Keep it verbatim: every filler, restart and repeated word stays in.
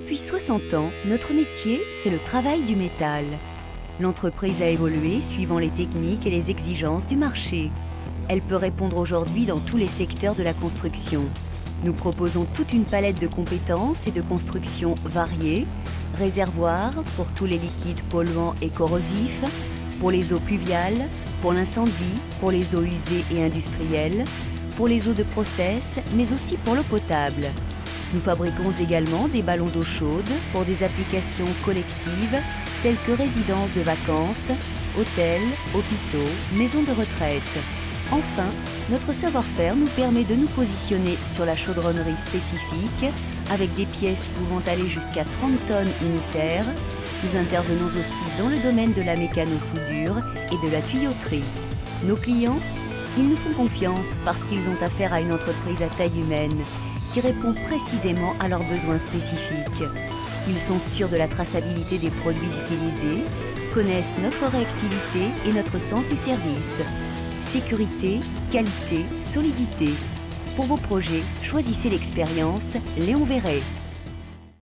Depuis soixante ans, notre métier, c'est le travail du métal. L'entreprise a évolué suivant les techniques et les exigences du marché. Elle peut répondre aujourd'hui dans tous les secteurs de la construction. Nous proposons toute une palette de compétences et de constructions variées, réservoirs pour tous les liquides polluants et corrosifs, pour les eaux pluviales, pour l'incendie, pour les eaux usées et industrielles, pour les eaux de process, mais aussi pour l'eau potable. Nous fabriquons également des ballons d'eau chaude pour des applications collectives telles que résidences de vacances, hôtels, hôpitaux, maisons de retraite. Enfin, notre savoir-faire nous permet de nous positionner sur la chaudronnerie spécifique avec des pièces pouvant aller jusqu'à trente tonnes unitaires. Nous intervenons aussi dans le domaine de la mécano-soudure et de la tuyauterie. Nos clients, ils nous font confiance parce qu'ils ont affaire à une entreprise à taille humaine qui répond précisément à leurs besoins spécifiques. Ils sont sûrs de la traçabilité des produits utilisés, connaissent notre réactivité et notre sens du service. Sécurité, qualité, solidité. Pour vos projets, choisissez l'expérience Léon Verret.